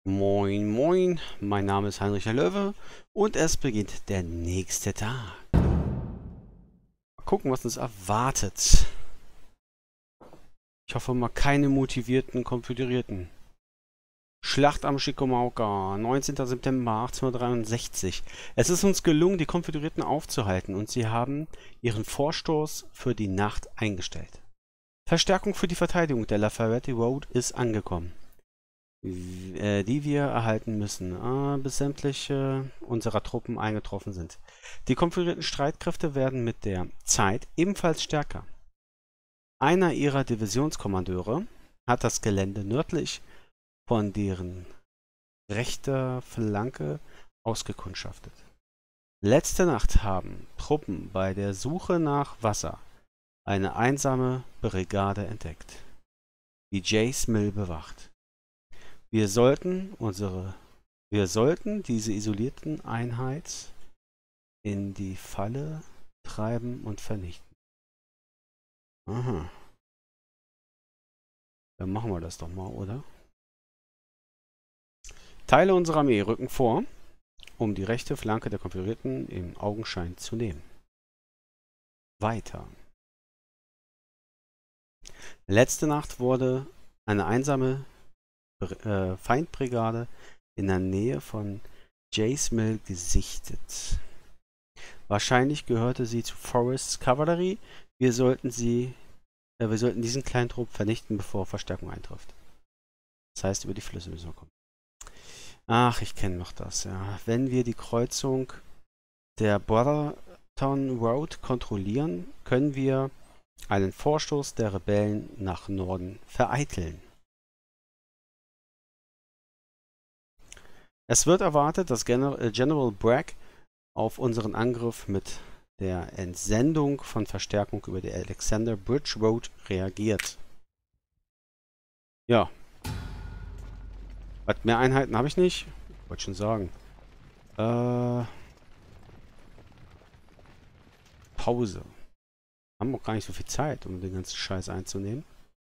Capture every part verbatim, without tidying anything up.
Moin, moin, mein Name ist Heinrich der Löwe und es beginnt der nächste Tag. Mal gucken, was uns erwartet. Ich hoffe mal keine motivierten Konföderierten. Schlacht am Chickamauga, neunzehnter September achtzehnhundertdreiundsechzig. Es ist uns gelungen, die Konföderierten aufzuhalten und sie haben ihren Vorstoß für die Nacht eingestellt. Verstärkung für die Verteidigung der Lafayette Road ist angekommen, die wir erhalten müssen, äh, bis sämtliche unserer Truppen eingetroffen sind. Die konföderierten Streitkräfte werden mit der Zeit ebenfalls stärker. Einer ihrer Divisionskommandeure hat das Gelände nördlich von deren rechter Flanke ausgekundschaftet. Letzte Nacht haben Truppen bei der Suche nach Wasser eine einsame Brigade entdeckt, die Jays Mill bewacht. Wir sollten unsere, wir sollten diese isolierten Einheit in die Falle treiben und vernichten. Aha. Dann machen wir das doch mal, oder? Teile unserer Armee rücken vor, um die rechte Flanke der Konföderierten im Augenschein zu nehmen. Weiter. Letzte Nacht wurde eine einsame äh, Feindbrigade in der Nähe von Jays Mill gesichtet. Wahrscheinlich gehörte sie zu Forrests Kavallerie. Wir sollten sie, äh, wir sollten diesen kleinen Trupp vernichten, bevor Verstärkung eintrifft. Das heißt, über die Flüsse müssen wir kommen. Ach, ich kenne noch das, ja. Wenn wir die Kreuzung der Brotherton Road kontrollieren, können wir einen Vorstoß der Rebellen nach Norden vereiteln. Es wird erwartet, dass General, General Bragg auf unseren Angriff mit der Entsendung von Verstärkung über die Alexander Bridge Road reagiert. Ja. Was mehr Einheiten habe ich nicht? Wollte schon sagen. Äh, Pause. Haben auch gar nicht so viel Zeit, um den ganzen Scheiß einzunehmen.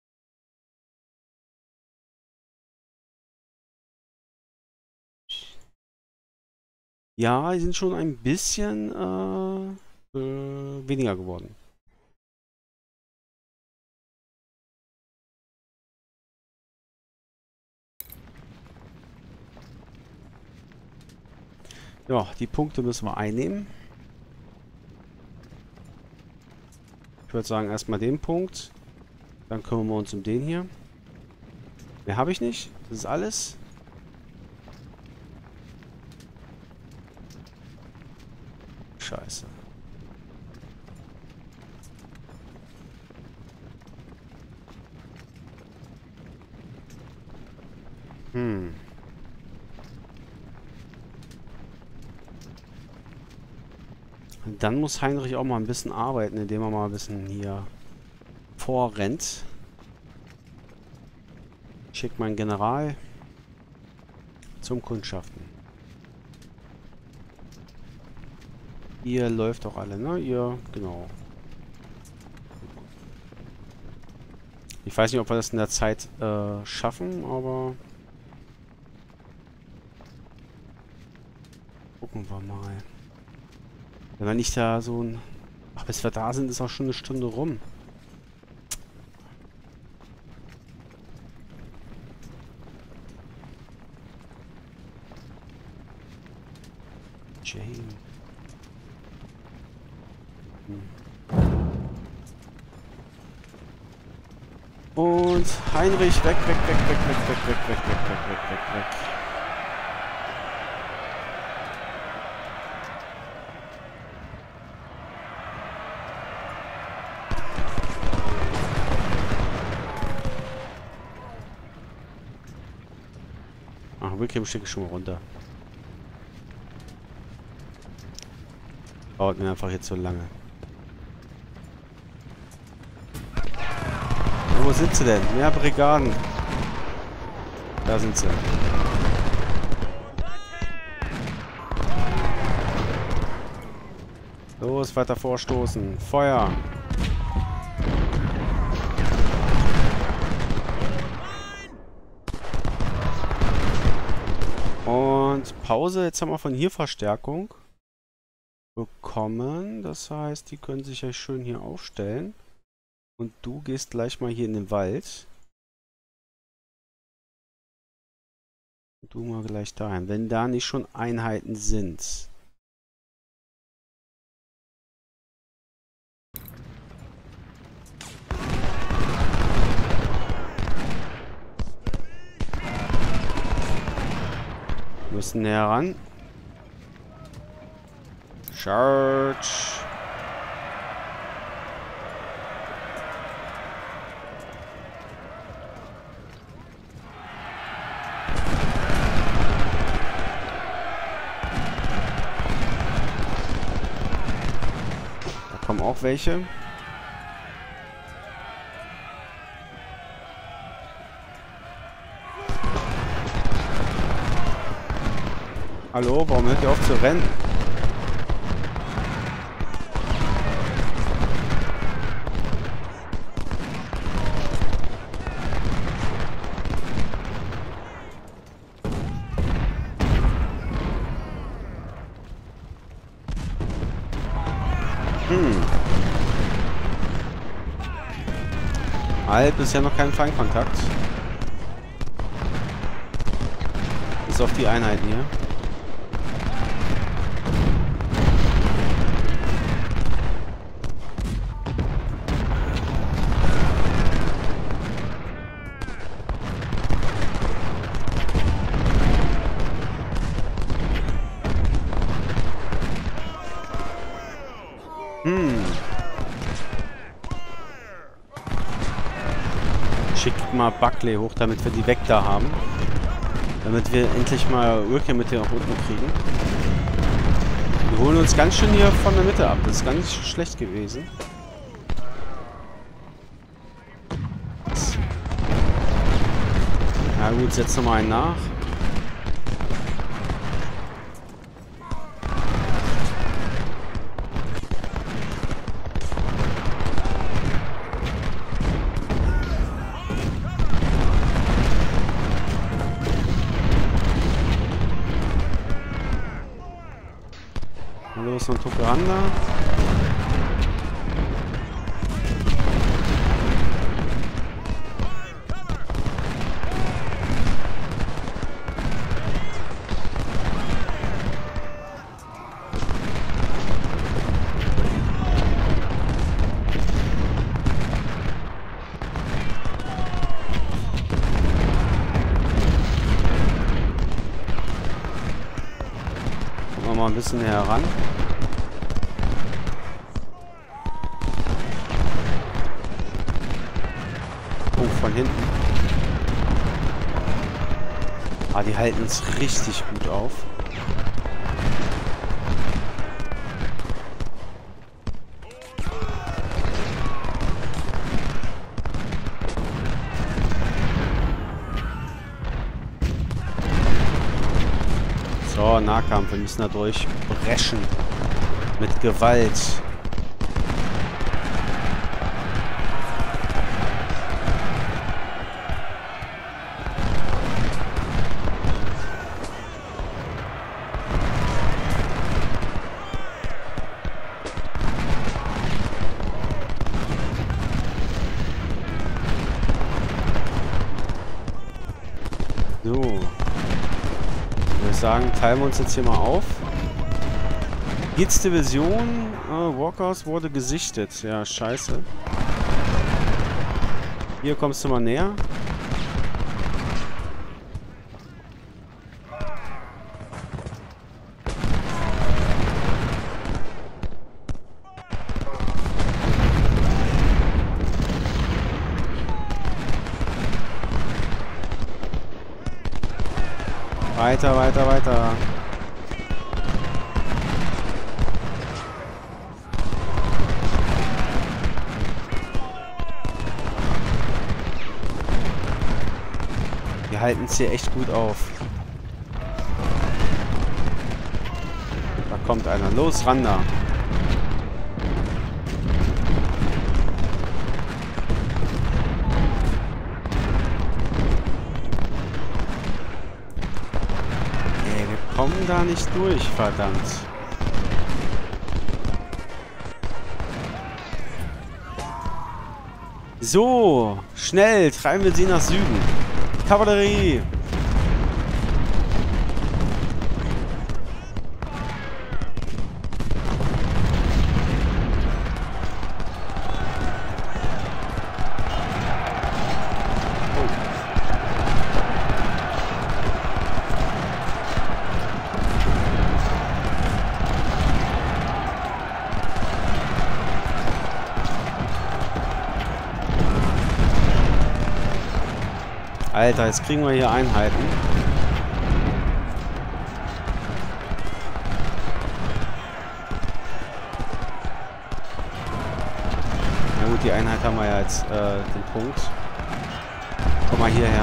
Ja, die sind schon ein bisschen äh, äh, weniger geworden. Ja, die Punkte müssen wir einnehmen. Ich würde sagen, erstmal den Punkt. Dann kümmern wir uns um den hier. Mehr habe ich nicht. Das ist alles. Scheiße. Hm. Dann muss Heinrich auch mal ein bisschen arbeiten, indem er mal ein bisschen hier vorrennt. Ich schicke meinen General zum Kundschaften. Ihr läuft auch alle, ne? Ihr, genau. Ich weiß nicht, ob wir das in der Zeit äh, schaffen, aber gucken wir mal. Wenn wir nicht da so ein... Ach, bis wir da sind, ist auch schon eine Stunde rum. Jane. Hm. Und Heinrich, weg, weg, weg, weg, weg, weg, weg, weg, weg, weg, weg, weg, weg. Ach, Wickham schicke ich schon mal runter. Dauert mir einfach jetzt so lange. Ja, wo sind sie denn? Mehr Brigaden. Da sind sie. Los, weiter vorstoßen. Feuer. Und Pause. Jetzt haben wir von hier Verstärkung bekommen. Das heißt, die können sich ja schön hier aufstellen. Und du gehst gleich mal hier in den Wald. Und du mal gleich dahin. Wenn da nicht schon Einheiten sind. Müssen näher ran. Charge. Da kommen auch welche. Hallo, warum hört ihr auf zu rennen? Hm. Halt, bisher noch kein Feindkontakt. Bis auf die Einheiten hier. Hm. Schickt mal Buckley hoch, damit wir die weg da haben. Damit wir endlich mal Urke mit nach unten kriegen. Wir holen uns ganz schön hier von der Mitte ab. Das ist ganz schlecht gewesen. Na gut, setz nochmal einen nach. Los und Tukaranda. Gucken wir mal ein bisschen näher ran. Von hinten. Ah, die halten es richtig gut auf. So, Nahkampf. Wir müssen da durchbrechen. Mit Gewalt. So. Ich würde sagen, teilen wir uns jetzt hier mal auf. Hits Division. Ah, Walkers wurde gesichtet. Ja, scheiße. Hier kommst du mal näher. Weiter, weiter, weiter. Wir halten es hier echt gut auf. Da kommt einer. Los, ran da. kommen da nicht durch, verdammt. So, schnell treiben wir sie nach Süden. Kavallerie! Alter, jetzt kriegen wir hier Einheiten. Na gut, die Einheit haben wir ja jetzt äh, den Punkt. Komm mal hierher.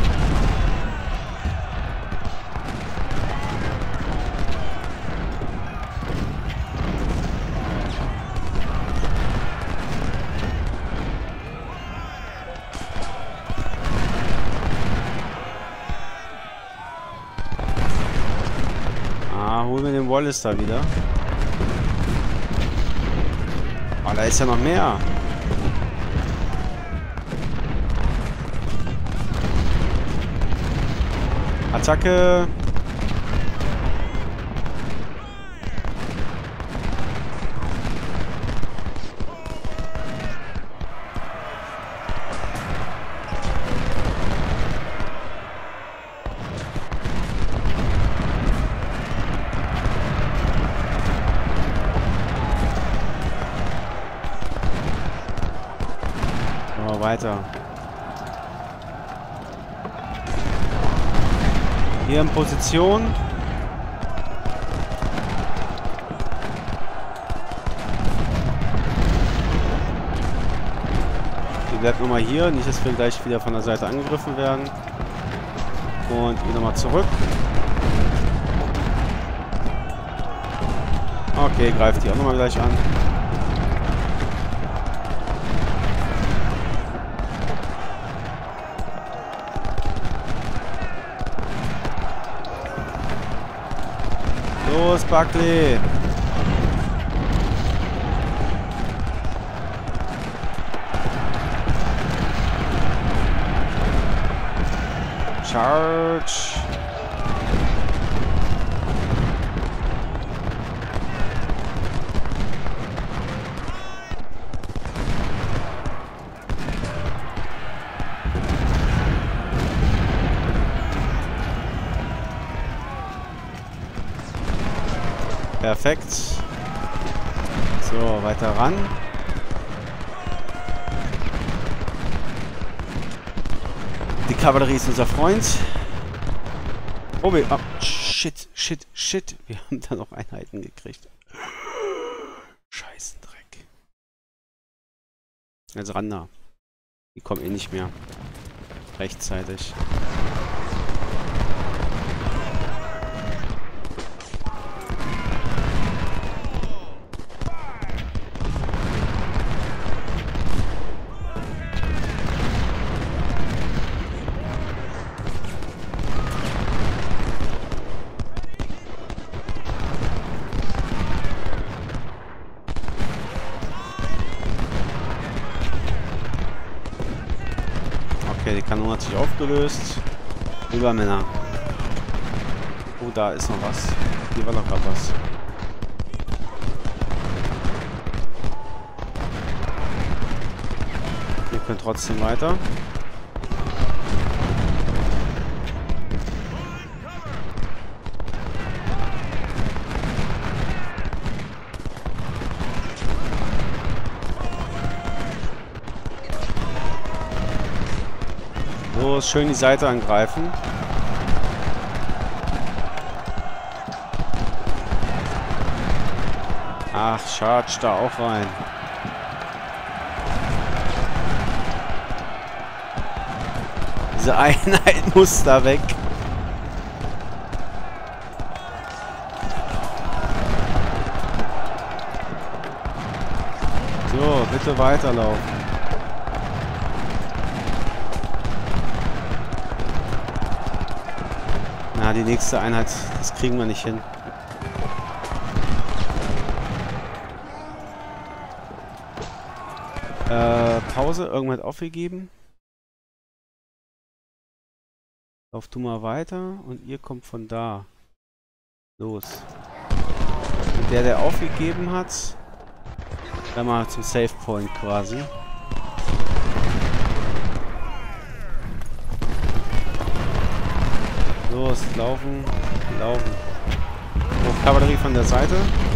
Holen wir den Wallace da wieder. Oh, da ist ja noch mehr. Attacke. Weiter. Hier in Position. Die bleibt nochmal hier, nicht, dass wir gleich wieder von der Seite angegriffen werden. Und wieder nochmal zurück. Okay, greift die auch nochmal gleich an. Los, Buckley! Charge! Perfekt. So, weiter ran. Die Kavallerie ist unser Freund. Oh, wir... Oh, shit, shit, shit. Wir haben da noch Einheiten gekriegt. Scheißendreck. Also ran da. Die kommen eh nicht mehr. Rechtzeitig. Okay, die Kanone hat sich aufgelöst. Rüber, Männer. Oh, da ist noch was. Hier war noch gerade was. Wir können trotzdem weiter. Los, schön die Seite angreifen. Ach, charge da auch rein. Diese Einheit muss da weg. So, bitte weiterlaufen. Na, Ja, die nächste Einheit, das kriegen wir nicht hin. Äh, Pause, irgendwas aufgegeben. Lauf du mal weiter und ihr kommt von da. Los. Und der, der aufgegeben hat, dann mal zum Save Point quasi. Los, laufen, laufen. Oh, Kavallerie von der Seite.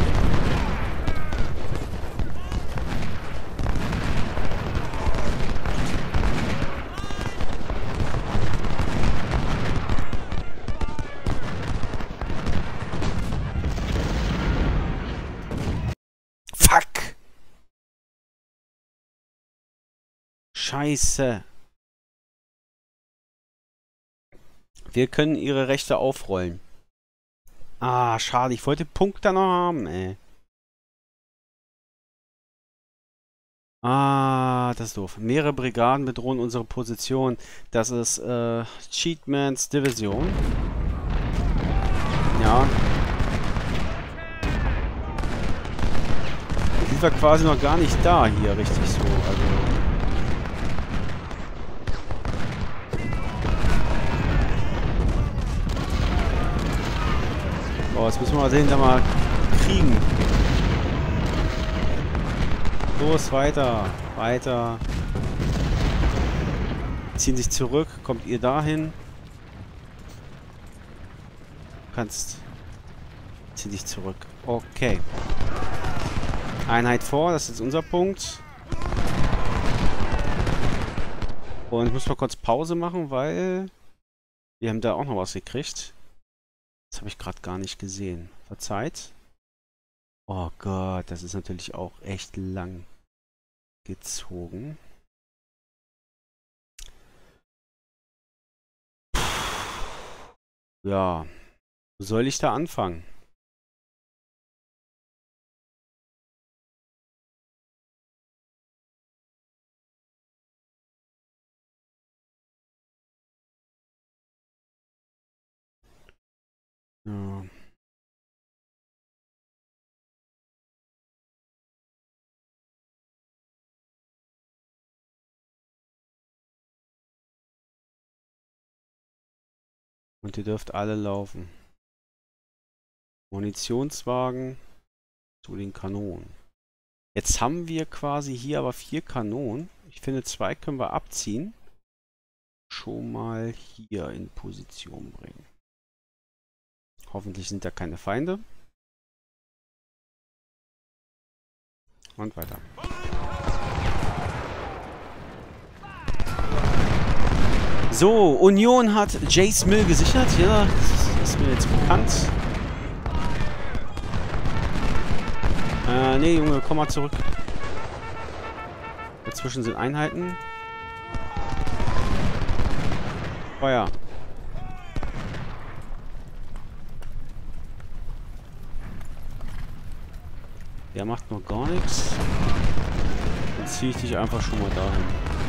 Fuck! Scheiße. Wir können ihre Rechte aufrollen. Ah, schade. Ich wollte Punkte noch haben, ey. Ah, das ist doof. Mehrere Brigaden bedrohen unsere Position. Das ist äh, Cheatmans Division. Ja. Die war quasi noch gar nicht da hier, richtig so. Also. Oh, jetzt müssen wir mal sehen, da mal kriegen. Los, weiter, weiter. Ziehen sich zurück. Kommt ihr dahin? Du kannst. Zieh dich zurück. Okay. Einheit vor, das ist jetzt unser Punkt. Und ich muss mal kurz Pause machen, weil wir haben da auch noch was gekriegt. Das habe ich gerade gar nicht gesehen. Verzeiht. Oh Gott, das ist natürlich auch echt lang gezogen. Ja, wo soll ich da anfangen? Ja. Und ihr dürft alle laufen. Munitionswagen zu den Kanonen. Jetzt haben wir quasi hier aber vier Kanonen. Ich finde, zwei können wir abziehen. Schon mal hier in Position bringen. Hoffentlich sind da keine Feinde. Und weiter. So, Union hat Jace Mill gesichert. Ja, das ist mir jetzt bekannt. Äh, nee, Junge, komm mal zurück. Dazwischen sind Einheiten. Feuer. Der macht noch gar nichts. Dann ziehe ich dich einfach schon mal dahin.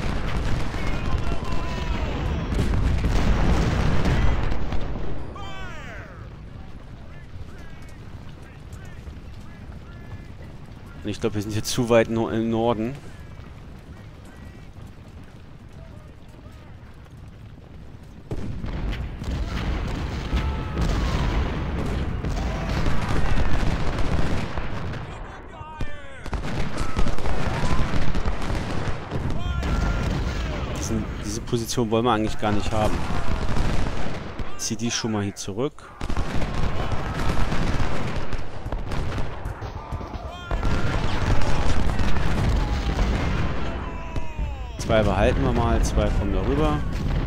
Ich glaube, wir sind jetzt zu weit no im Norden. Diesen, diese Position wollen wir eigentlich gar nicht haben. Zieh die schon mal hier zurück. Zwei behalten wir mal, zwei kommen darüber.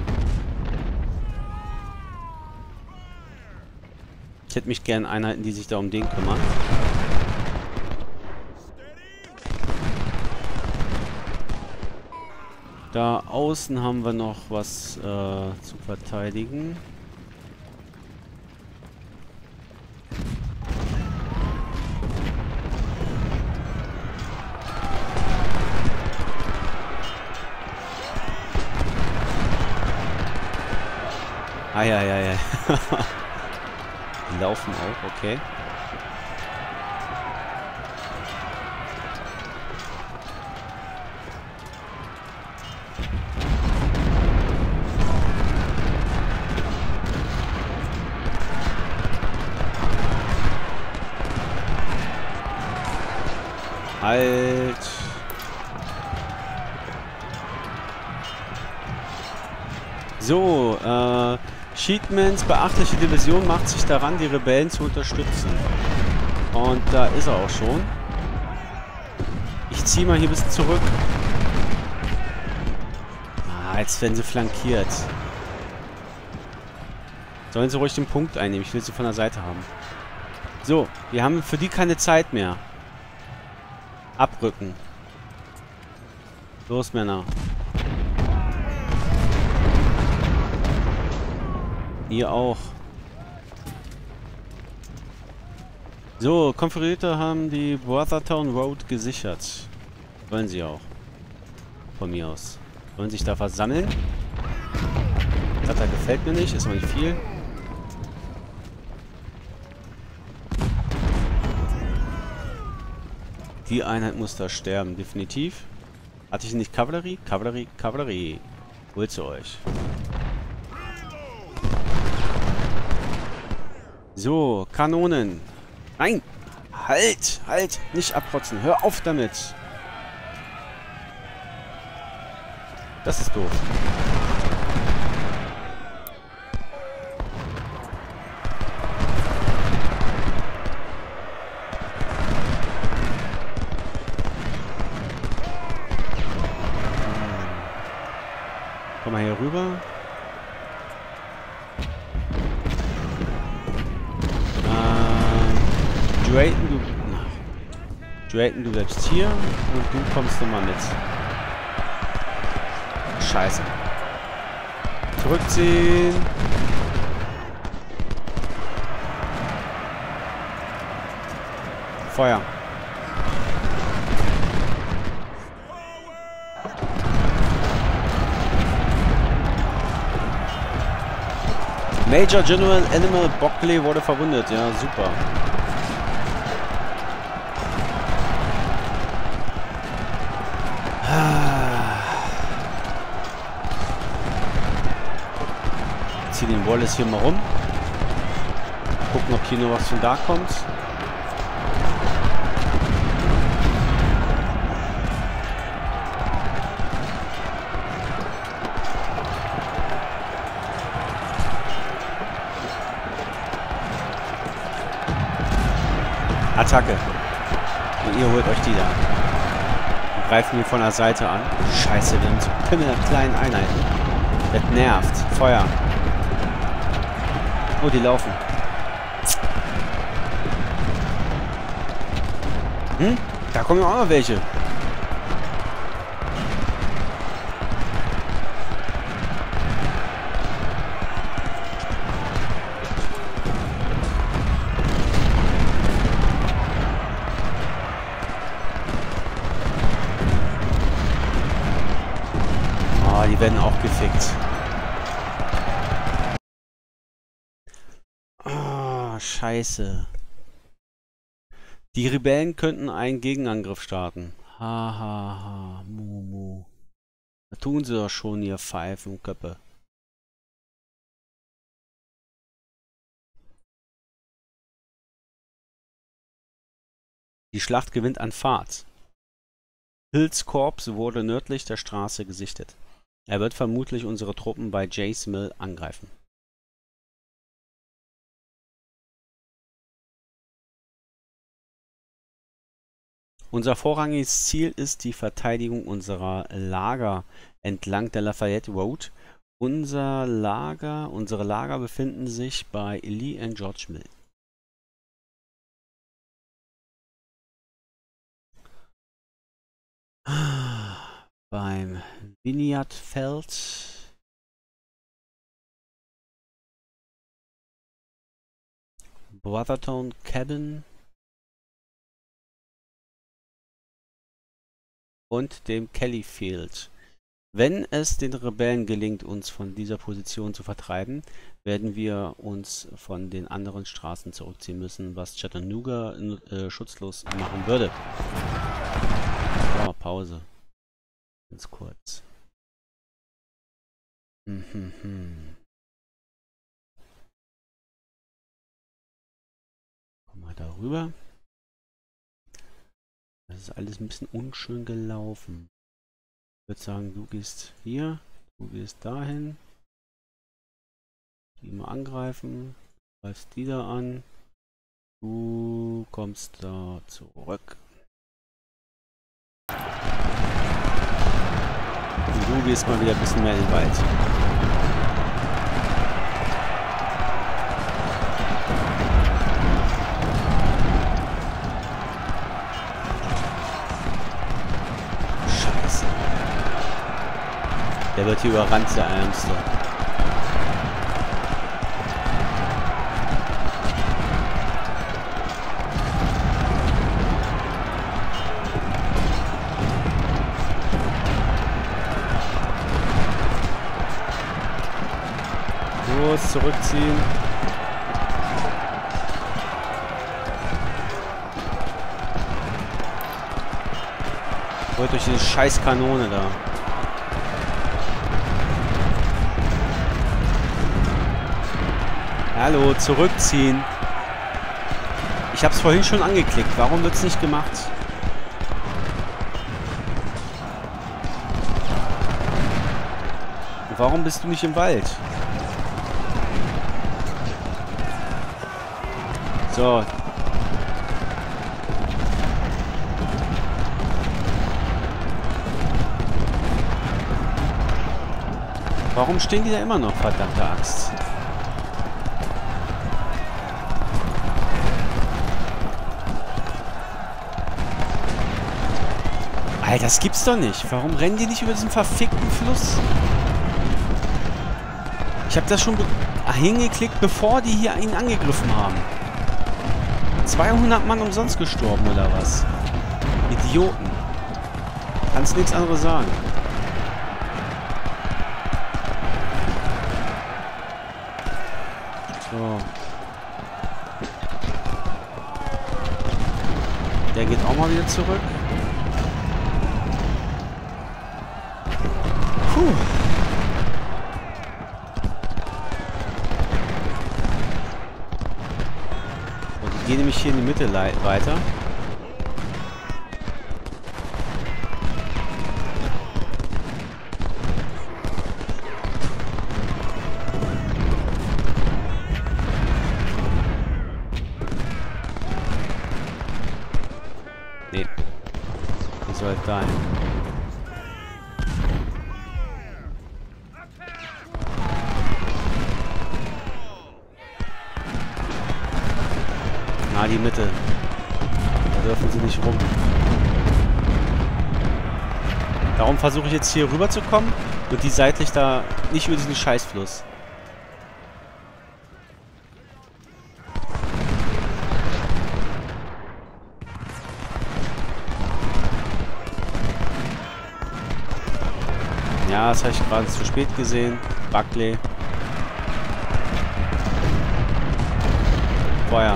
Ich hätte mich gern Einheiten, die sich da um den kümmern. Da außen haben wir noch was äh, zu verteidigen. Eieiei. Die laufen auch, okay. Halt. So, äh, Sheetmans beachtliche Division macht sich daran, die Rebellen zu unterstützen. Und da ist er auch schon. Ich ziehe mal hier ein bisschen zurück. Ah, jetzt werden sie flankiert. Sollen sie ruhig den Punkt einnehmen. Ich will sie von der Seite haben. So, wir haben für die keine Zeit mehr. Abrücken. Los, Männer. Ihr auch. So, Konföderierte haben die Brothertown Road gesichert. Wollen sie auch. Von mir aus. Wollen sich da versammeln. Das da gefällt mir nicht, ist noch nicht viel. Die Einheit muss da sterben, definitiv. Hatte ich nicht Kavallerie? Kavallerie, Kavallerie. Holt sie euch. So, Kanonen. Nein! Halt! Halt! Nicht abrotzen. Hör auf damit! Das ist doof. Komm mal hier rüber. Äh, Drayton, du... Na, Drayton, du bleibst hier und du kommst nochmal mit. Scheiße. Zurückziehen. Feuer. Major General Animal Bockley wurde verwundet. Ja, super. Ich ziehe den Wallace hier mal rum. Gucken, ob hier noch was von da kommt. Attacke. Und ihr holt euch die da. Wir greifen hier von der Seite an. Scheiße, wir haben so Pimmel kleinen Einheiten. Das nervt. Feuer. Oh, die laufen. Hm? Da kommen ja auch noch welche. Die werden auch gefickt. Ah, oh, scheiße. Die Rebellen könnten einen Gegenangriff starten. Ha, ha, ha. Mu, mu. Da tun sie doch schon, ihr Pfeifenköppe. Die Schlacht gewinnt an Fahrt. Hills Korps wurde nördlich der Straße gesichtet. Er wird vermutlich unsere Truppen bei Jace Mill angreifen. Unser vorrangiges Ziel ist die Verteidigung unserer Lager entlang der Lafayette Road. Unser Lager, unsere Lager befinden sich bei Lee and George Mill. Beim Vineyardfeld. Brothertown Cabin. Und dem Kelly Field. Wenn es den Rebellen gelingt, uns von dieser Position zu vertreiben, werden wir uns von den anderen Straßen zurückziehen müssen, was Chattanooga äh, schutzlos machen würde. So, Pause. Ganz kurz. Hm, hm, hm. Komm mal darüber. Das ist alles ein bisschen unschön gelaufen. Ich würde sagen, du gehst hier, du gehst dahin. Die mal angreifen. Greifst die da an. Du kommst da zurück. Und du gehst mal wieder ein bisschen mehr in den Wald. Scheiße. Der wird hier überrannt, der Ärmste. Zurückziehen. Wollt durch diese scheiß Kanone da. Hallo, zurückziehen. Ich habe es vorhin schon angeklickt. Warum wird es nicht gemacht? Und warum bist du nicht im Wald? So. Warum stehen die da immer noch, verdammte Axt? Alter, das gibt's doch nicht. Warum rennen die nicht über diesen verfickten Fluss? Ich habe das schon hingeklickt, bevor die hier ihn angegriffen haben. zweihundert Mann umsonst gestorben, oder was? Idioten. Kannst nichts anderes sagen. So. Der geht auch mal wieder zurück. Puh. Ich gehe nämlich hier in die Mitte weiter. Nee. Ich soll halt dahin. Ah, die Mitte. Da dürfen sie nicht rum. Darum versuche ich jetzt hier rüber zu kommen und die seitlich da nicht über diesen Scheißfluss. Ja, das habe ich gerade zu spät gesehen. Buckley. Feuer.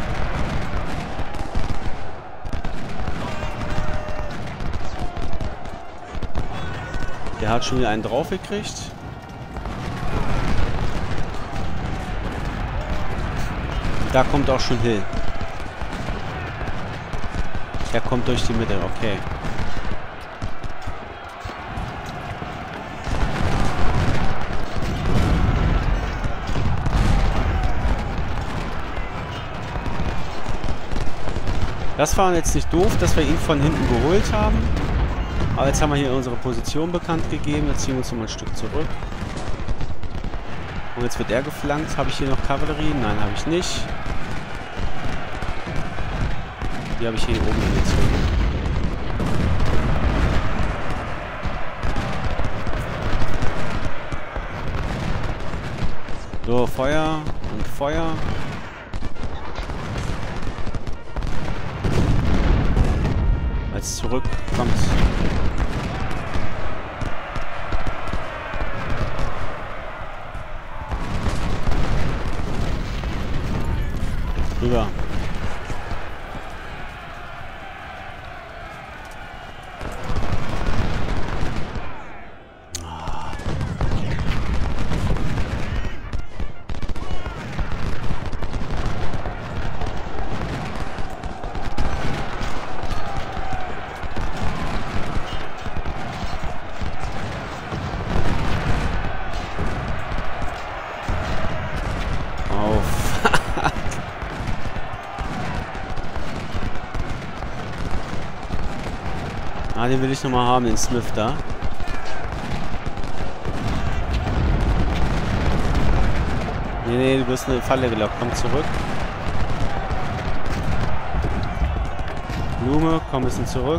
Der hat schon wieder einen drauf gekriegt. Da kommt auch schon Hill. Der kommt durch die Mitte, okay. Das war jetzt nicht doof, dass wir ihn von hinten geholt haben. Aber jetzt haben wir hier unsere Position bekannt gegeben. Jetzt ziehen wir uns noch mal ein Stück zurück. Und jetzt wird er geflankt. Habe ich hier noch Kavallerie? Nein, habe ich nicht. Die habe ich hier oben hingezogen. So, Feuer und Feuer. Als zurückkommt. Rüber. Ah, den will ich nochmal haben, den Smith da. Nee, nee, du wirst eine Falle gelockt. Komm zurück. Blume, komm ein bisschen zurück.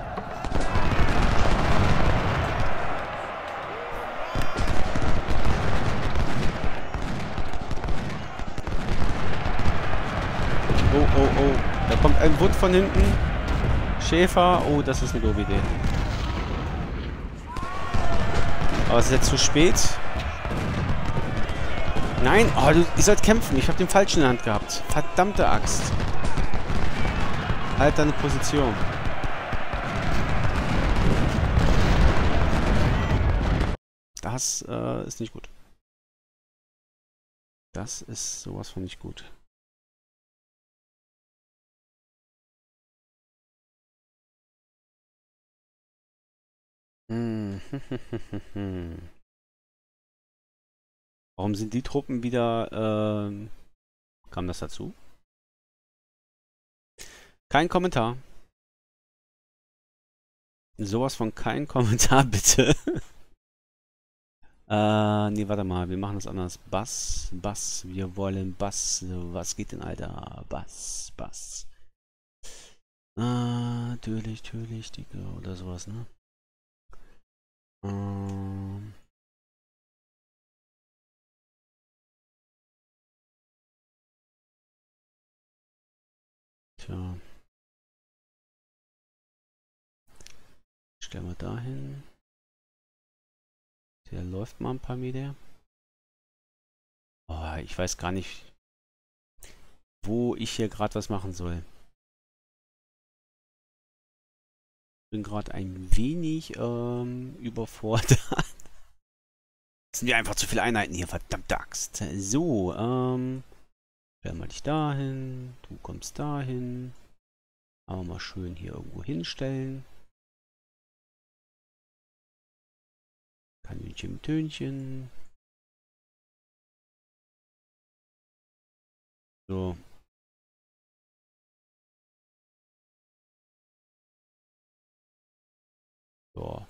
Oh, oh, oh. Da kommt ein Wood von hinten. Schäfer. Oh, das ist eine doofe Idee. Aber es ist jetzt zu spät. Nein. Oh, du, ihr sollt kämpfen. Ich habe den falschen in der Hand gehabt. Verdammte Axt. Halt deine Position. Das äh, ist nicht gut. Das ist sowas von nicht gut. Hm. Warum sind die Truppen wieder... Ähm, kam das dazu? Kein Kommentar. Sowas von kein Kommentar, bitte. äh, nee, warte mal. Wir machen das anders. Bass, Bass. Wir wollen Bass. Was geht denn, Alter? Bass, Bass. Äh, natürlich, natürlich, Dicke oder sowas, ne? Ähm... Tja. Stellen wir dahin. Der läuft mal ein paar Meter. Oh, ich weiß gar nicht, wo ich hier gerade was machen soll. Bin gerade ein wenig ähm, überfordert. Das sind ja einfach zu viele Einheiten hier, verdammte Axt. So, ähm... stellen wir dich dahin. Du kommst dahin. Aber mal schön hier irgendwo hinstellen. Kanönchen mit Tönchen. So. So.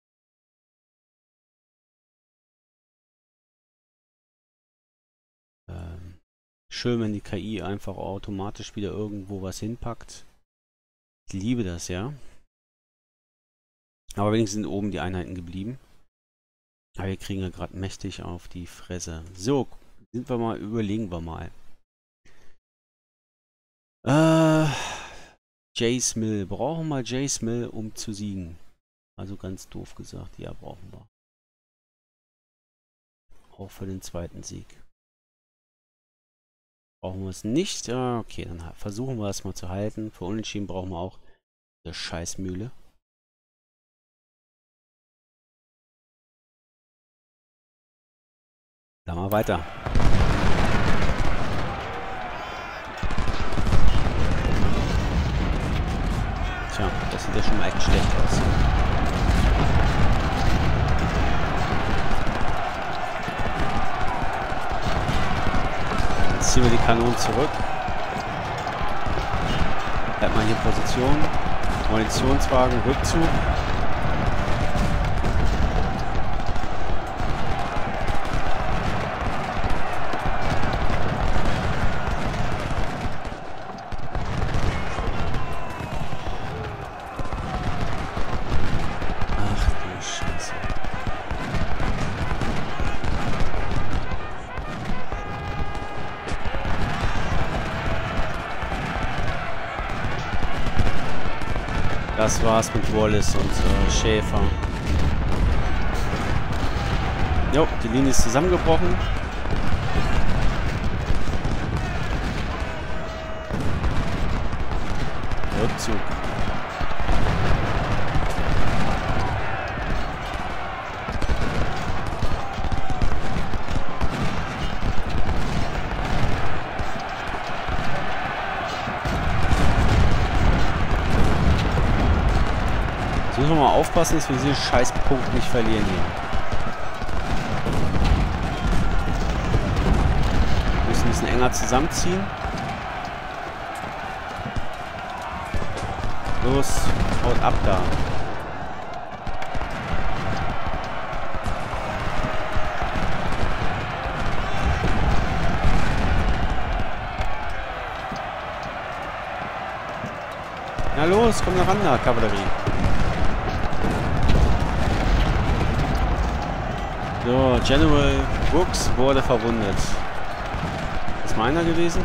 Ähm, schön, wenn die K I einfach automatisch wieder irgendwo was hinpackt. Ich liebe das, ja. Aber wenigstens sind oben die Einheiten geblieben. Aber wir kriegen ja gerade mächtig auf die Fresse. So, sind wir mal, überlegen wir mal. Äh, Jace Mill. Brauchen wir Jace Mill, um zu siegen? Also ganz doof gesagt, ja, brauchen wir. Auch für den zweiten Sieg. Brauchen wir es nicht? Ja, okay, dann versuchen wir es mal zu halten. Für Unentschieden brauchen wir auch eine Scheißmühle. Dann mal weiter. Tja, das sieht ja schon mal echt schlecht aus. Jetzt ziehen wir die Kanonen zurück. Bleibt mal hier Position. Munitionswagen, Rückzug. Das war's mit Wallace und äh, Schäfer. Jo, die Linie ist zusammengebrochen. Rückzug. Jetzt müssen wir mal aufpassen, dass wir diesen Scheißpunkt nicht verlieren hier. Wir müssen ein bisschen enger zusammenziehen. Los, haut ab da. Na los, komm nach ran da, Kavallerie. So, General Brooks wurde verwundet. Ist meiner gewesen?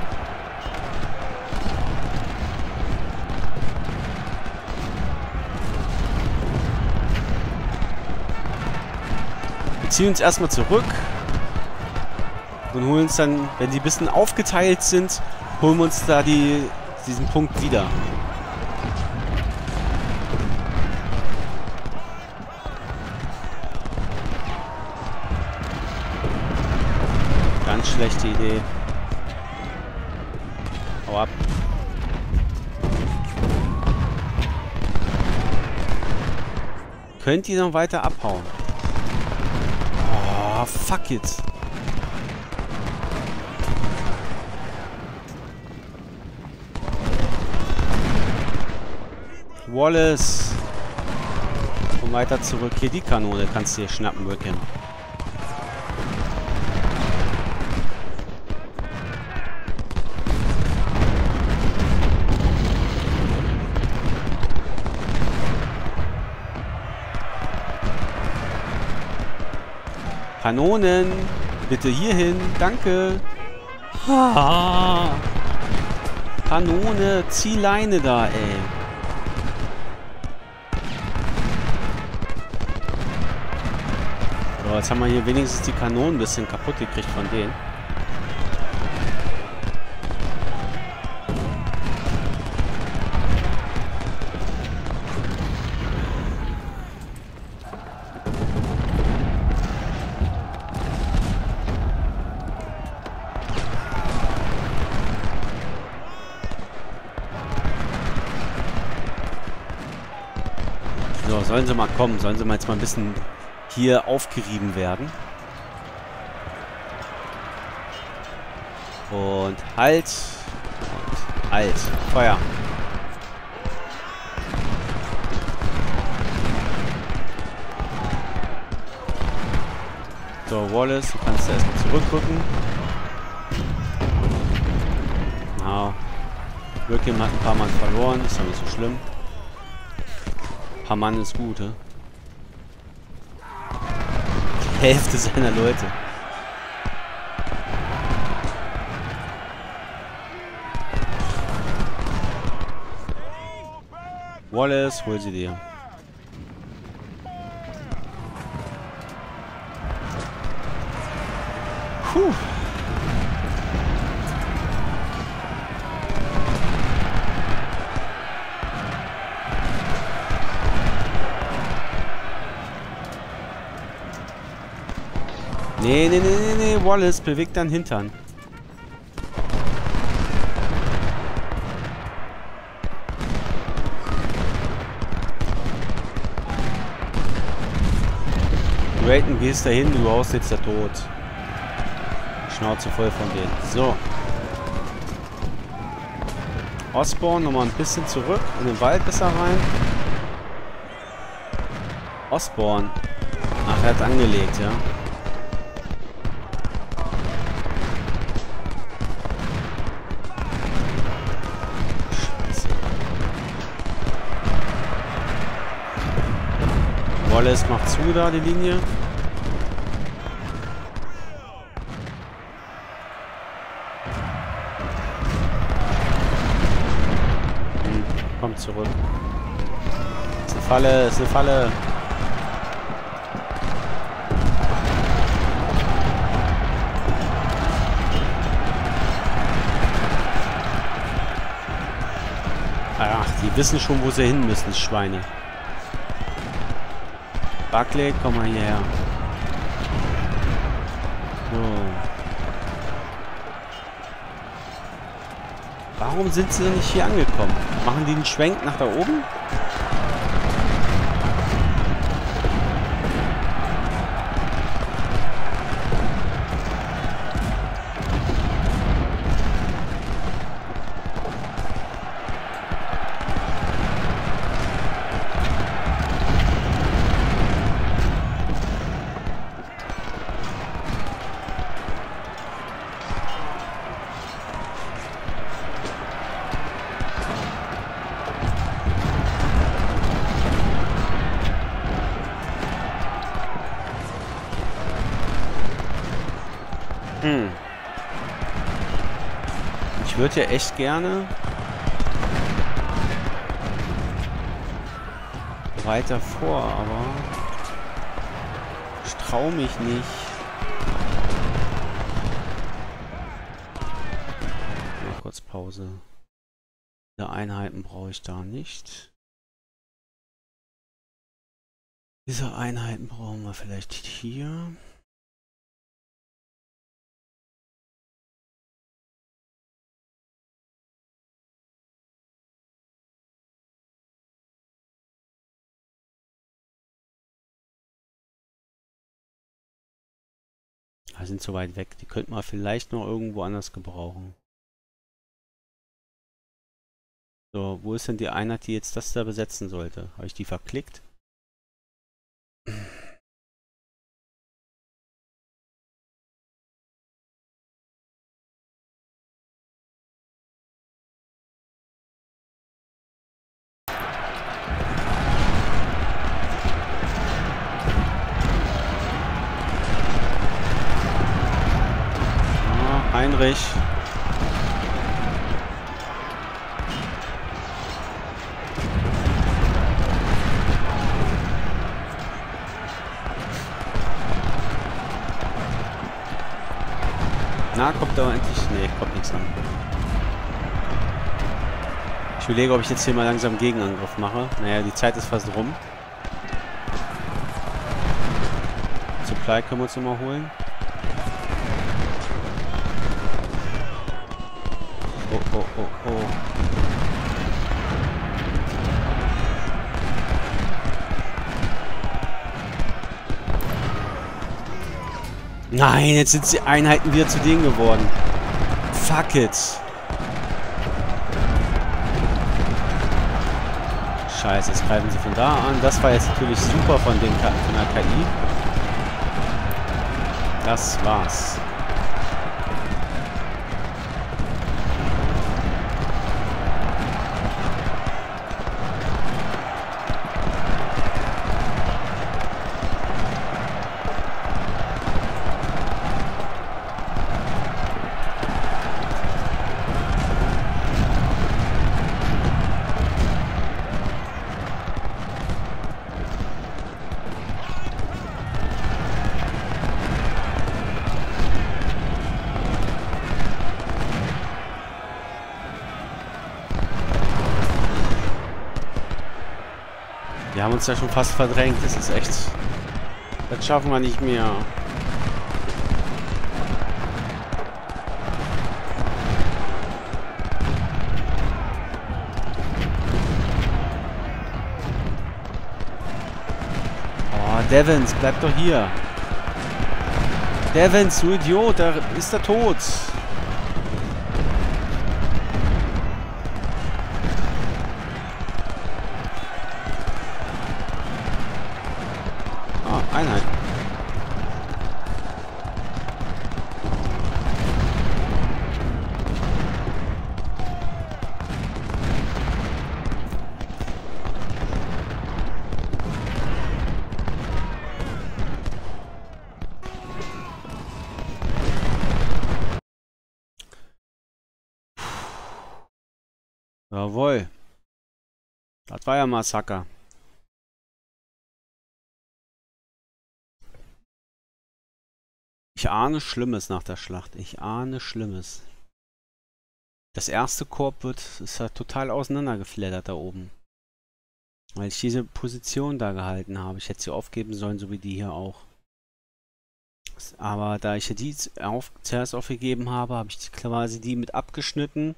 Wir ziehen uns erstmal zurück und holen uns dann, wenn die ein bisschen aufgeteilt sind, holen wir uns da die, diesen Punkt wieder. Ganz schlechte Idee. Hau ab. Könnt ihr noch weiter abhauen? Oh, fuck it. Wallace. Komm weiter zurück. Hier die Kanone kannst du hier schnappen, Wickham. Kanonen, bitte hierhin, danke. Ah. Kanone, zieh Leine da, ey. So, jetzt haben wir hier wenigstens die Kanonen ein bisschen kaputt gekriegt von denen. So, sollen sie mal kommen. Sollen sie mal jetzt mal ein bisschen hier aufgerieben werden. Und halt. Und halt. Feuer. So, Wallace, du kannst erstmal zurückrücken. Genau. Wickham hat ein paar Mann verloren. Ist ja nicht so schlimm. Ein paar Mann ist gut, he? Die Hälfte seiner Leute. Wallace, hol sie dir. Puh. Nee, nee, nee, nee, nee, Wallace, bewegt deinen Hintern. Drayton, gehst da hin, du haust jetzt da tot. Schnauze voll von denen. So. Osborn nochmal ein bisschen zurück, in den Wald besser rein. Osborn. Ach, er hat angelegt, ja. Wallace macht zu da die Linie. Hm, kommt zurück. Ist eine Falle, ist eine Falle. Ach, Die wissen schon, wo sie hin müssen, die Schweine. Buckley, komm mal hierher. So. Warum sind sie denn nicht hier angekommen? Machen die einen Schwenk nach da oben? Hm. Ich würde ja echt gerne weiter vor, aber ich traue mich nicht. Mal kurz Pause. Diese Einheiten brauche ich da nicht. Diese Einheiten brauchen wir vielleicht hier. Die sind zu weit weg. Die könnten wir vielleicht noch irgendwo anders gebrauchen. So, wo ist denn die Einheit, die jetzt das da besetzen sollte? Habe ich die verklickt? Ah, Heinrich. Na, kommt aber endlich... Nee, kommt nichts an. Ich überlege, ob ich jetzt hier mal langsam Gegenangriff mache. Naja, die Zeit ist fast rum. Supply können wir uns nochmal holen. Oh, oh, oh, oh. Nein, jetzt sind die Einheiten wieder zu denen geworden. Fuck it. Scheiße, jetzt greifen sie von da an. Das war jetzt natürlich super von, den, von der K I. Das war's. Wir haben uns ja schon fast verdrängt. Das ist echt... Das schaffen wir nicht mehr. Oh, Devens, bleib doch hier. Devens, du Idiot, da ist er tot. Einheit. Jawohl. Das war ja Massaker. Ich ahne Schlimmes nach der Schlacht. Ich ahne Schlimmes. Das erste Korb wird, ist ja total auseinandergeflattert da oben. Weil ich diese Position da gehalten habe. Ich hätte sie aufgeben sollen, so wie die hier auch. Aber da ich die auf, zuerst aufgegeben habe, habe ich quasi die mit abgeschnitten.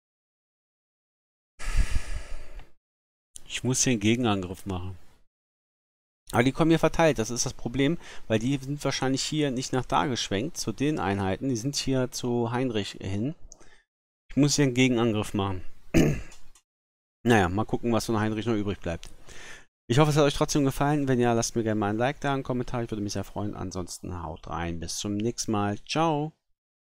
Ich muss hier einen Gegenangriff machen. Aber die kommen hier verteilt, das ist das Problem, weil die sind wahrscheinlich hier nicht nach da geschwenkt, zu den Einheiten. Die sind hier zu Heinrich hin. Ich muss hier einen Gegenangriff machen. Naja, mal gucken, was von Heinrich noch übrig bleibt. Ich hoffe, es hat euch trotzdem gefallen. Wenn ja, lasst mir gerne mal ein Like da, einen Kommentar. Ich würde mich sehr freuen. Ansonsten haut rein. Bis zum nächsten Mal. Ciao.